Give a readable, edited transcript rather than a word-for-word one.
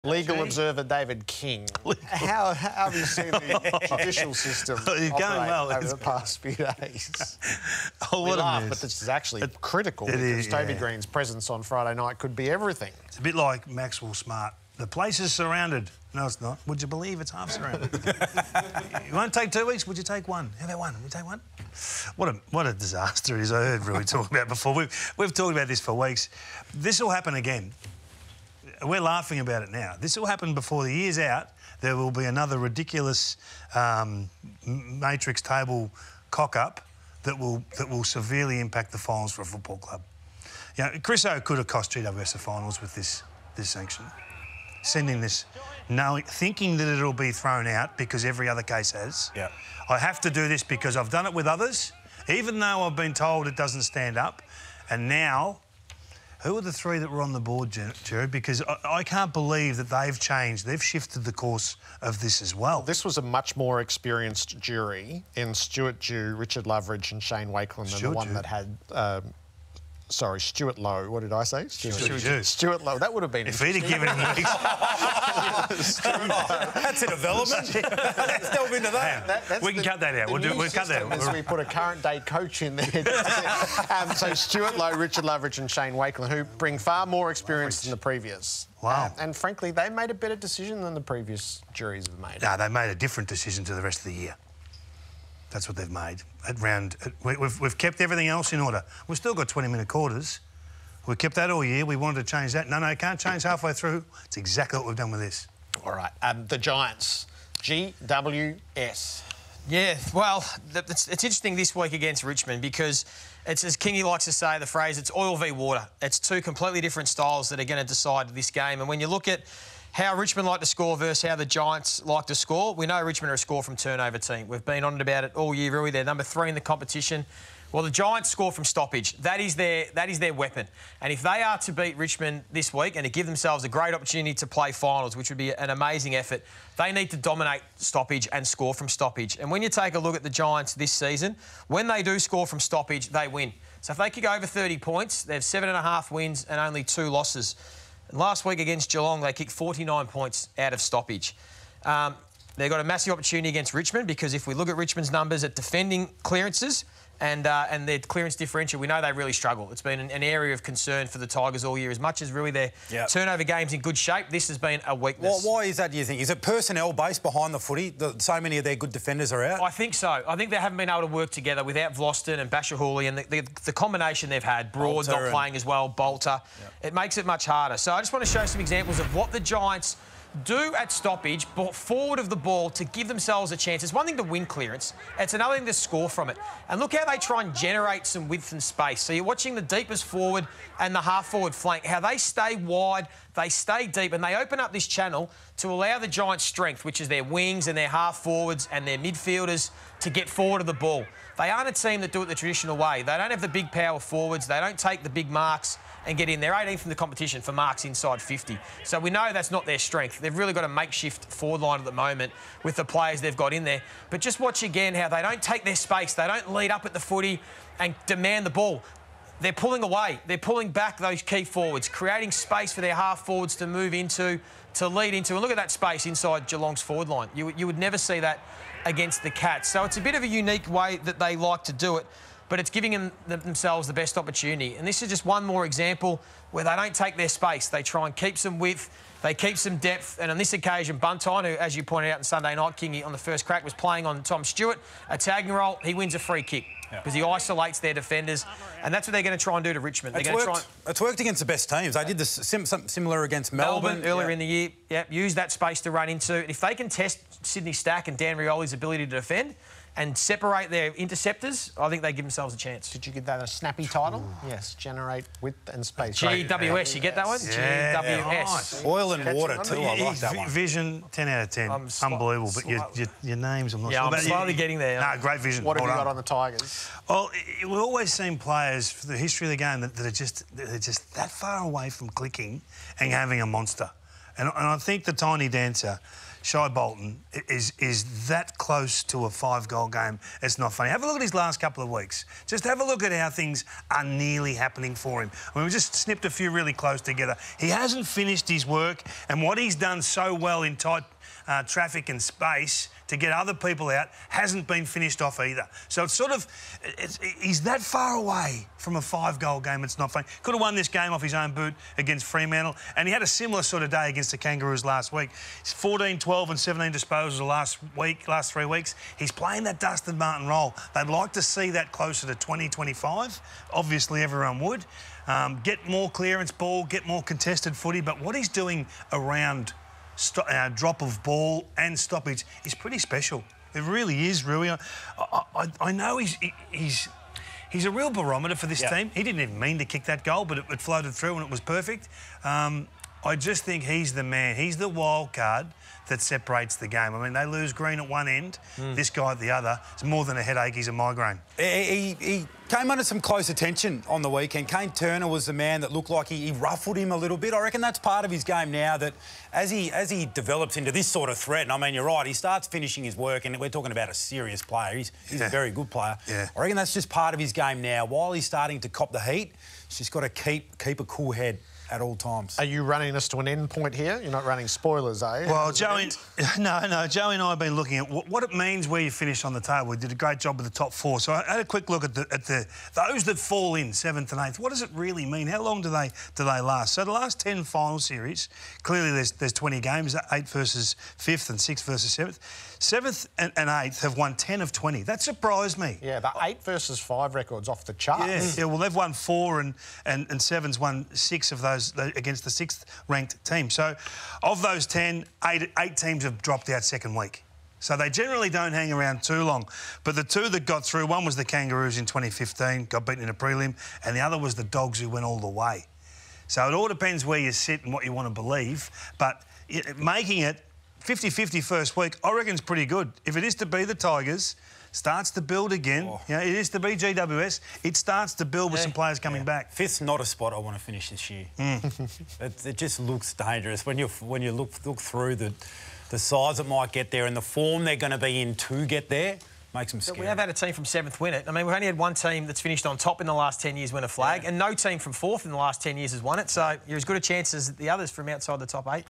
Legal observer David King. How have you seen the judicial system You're going well over the past few days? Oh, what we laugh, a but this is actually critical it because is, Toby yeah. Green's presence on Friday night could be everything. It's a bit like Maxwell Smart. The place is surrounded. No, it's not. Would you believe it's half surrounded? You won't take 2 weeks. Would you take one? How about one? Would you take one? What a disaster it is. I heard Rui talk about it before. We've talked about this for weeks. This will happen again. We're laughing about it now. This will happen before the year's out. There will be another ridiculous matrix table cock-up that will severely impact the finals for a football club. You know, Chris O could have cost GWS the finals with this sanction. Sending this, thinking that it'll be thrown out because every other case has. Yeah. I have to do this because I've done it with others, even though I've been told it doesn't stand up. And now, who are the three that were on the board, Jared? Because I can't believe that they've changed. They've shifted the course of this as well. This was a much more experienced jury in Stuart Dew, Richard Loveridge and Shane Wakeland than the one that had... sorry, Stuart Lowe. What did I say? Stuart Lowe. That would have been... If he'd have given him weeks... That's a development. Let's delve into that. We can cut that out. We'll cut that out. We put a current-day coach in there. So Stuart Lowe, Richard Loveridge and Shane Wakeland, who bring far more experience than the previous. Wow. And frankly, they made a better decision than the previous juries have made. No, they made a different decision to the rest of the year. That's what they've made. We've kept everything else in order. We've still got 20-minute quarters. We've kept that all year. We wanted to change that. No, can't change halfway through. It's exactly what we've done with this. All right. The Giants. GWS. Yeah, well, it's interesting this week against Richmond because it's, as Kingy likes to say, the phrase, it's oil v water. It's two completely different styles that are going to decide this game. And when you look at how Richmond like to score versus how the Giants like to score, we know Richmond are a score from turnover team. We've been on it about it all year, really. They're number 3 in the competition. Well, the Giants score from stoppage. That is their weapon. And if they are to beat Richmond this week and to give themselves a great opportunity to play finals, which would be an amazing effort, they need to dominate stoppage and score from stoppage. And when you take a look at the Giants this season, when they do score from stoppage, they win. So if they kick over 30 points, they have 7.5 wins and only 2 losses. And last week against Geelong, they kicked 49 points out of stoppage. They've got a massive opportunity against Richmond because if we look at Richmond's numbers at defending clearances and their clearance differential, we know they really struggle. It's been an area of concern for the Tigers all year. As much as really their turnover game's in good shape, this has been a weakness. Well, why is that, do you think? Is it personnel-based behind the footy? So many of their good defenders are out? I think so. I think they haven't been able to work together without Vlosten and Bashahuli and the combination they've had, Broad not playing as well, Bolter. It makes it much harder. So I just want to show some examples of what the Giants do at stoppage, forward of the ball, to give themselves a chance. It's one thing to win clearance, it's another thing to score from it. And look how they try and generate some width and space. So you're watching the deepest forward and the half-forward flank, how they stay wide, they stay deep, and they open up this channel to allow the Giants' strength, which is their wings and their half-forwards and their midfielders, to get forward of the ball. They aren't a team that do it the traditional way. They don't have the big power forwards. They don't take the big marks and get in. They're 18th in the competition for marks inside 50. So we know that's not their strength. They've really got a makeshift forward line at the moment with the players they've got in there. But just watch again how they don't take their space. They don't lead up at the footy and demand the ball. They're pulling away. They're pulling back those key forwards, creating space for their half forwards to move into, to lead into. And look at that space inside Geelong's forward line. You would never see that against the Cats. So it's a bit of a unique way that they like to do it, but it's giving themselves the best opportunity. And this is just one more example where they don't take their space. They try and keep some width, they keep some depth. And on this occasion, Buntine, who, as you pointed out on Sunday night, Kingy, on the first crack, was playing on Tom Stewart, a tagging role. He wins a free kick because he isolates their defenders. And that's what they're going to try and do to Richmond. It's worked against the best teams. They did this something similar against Melbourne earlier in the year. Use that space to run into. If they can test Sydney Stack and Dan Rioli's ability to defend and separate their interceptors, I think they give themselves a chance. Did you give that a snappy title? Yes, generate width and space. GWS, you get that one? Yeah, GWS. Oil and water too, I like that one. Vision, 10 out of 10. Unbelievable, but your names, I'm not sure. I'm slowly getting there. No, great vision. What have you got on the Tigers? Well, we've always seen players for the history of the game that are just that far away from clicking and having a monster. And I think the Tiny Dancer, Shai Bolton, is that close to a 5-goal game. It's not funny. Have a look at his last couple of weeks. Just have a look at how things are nearly happening for him. I mean, we just snipped a few really close together. He hasn't finished his work, and what he's done so well in tight traffic and space to get other people out hasn't been finished off either. So it's sort of, he's that far away from a 5-goal game. It's not funny. Could have won this game off his own boot against Fremantle, and he had a similar sort of day against the Kangaroos last week. He's 14, 12 and 17 disposals the last 3 weeks. He's playing that Dustin Martin role. They'd like to see that closer to 20, 25. Obviously, everyone would. Get more clearance ball, get more contested footy, but what he's doing around drop of ball and stoppage is pretty special. It really is, Rui. I know he's a real barometer for this team. He didn't even mean to kick that goal, but it floated through and it was perfect. I just think he's the man. He's the wild card that separates the game. I mean, they lose Green at one end, this guy at the other. It's more than a headache, he's a migraine. He came under some close attention on the weekend. Kane Turner was the man that looked like he ruffled him a little bit. I reckon that's part of his game now, that as he develops into this sort of threat, and I mean, you're right, he starts finishing his work, and we're talking about a serious player. He's a very good player. Yeah. I reckon that's just part of his game now. While he's starting to cop the heat, he's just got to keep a cool head at all times. Are you running us to an end point here? You're not running spoilers, are you? Well, Joey, Joey and I have been looking at what it means where you finish on the table. We did a great job with the top 4. So I had a quick look at those that fall in 7th and 8th. What does it really mean? How long do they last? So the last 10 final series, clearly there's 20 games, 8 versus 5th and 6th versus 7th. 7th and 8th have won 10 of 20. That surprised me. Yeah, the 8 versus 5 record's off the charts. Yeah, well, they've won 4 and 7's won 6 of those against the 6th ranked team. So of those 10, 8 teams have dropped out second week. So they generally don't hang around too long. But the 2 that got through, one was the Kangaroos in 2015, got beaten in a prelim, and the other was the Dogs, who went all the way. So it all depends where you sit and what you want to believe. But making it 50-50 first week, I reckon is pretty good. If it is to be the Tigers, starts to build again. You know, it is to be GWS. It starts to build with some players coming back. 5th's not a spot I want to finish this year. It just looks dangerous when you look through the size it might get there and the form they're going to be in to get there. Makes them scary. We have had a team from 7th win it. I mean, we've only had one team that's finished on top in the last 10 years win a flag, and no team from 4th in the last 10 years has won it. So you're as good a chance as the others from outside the top 8.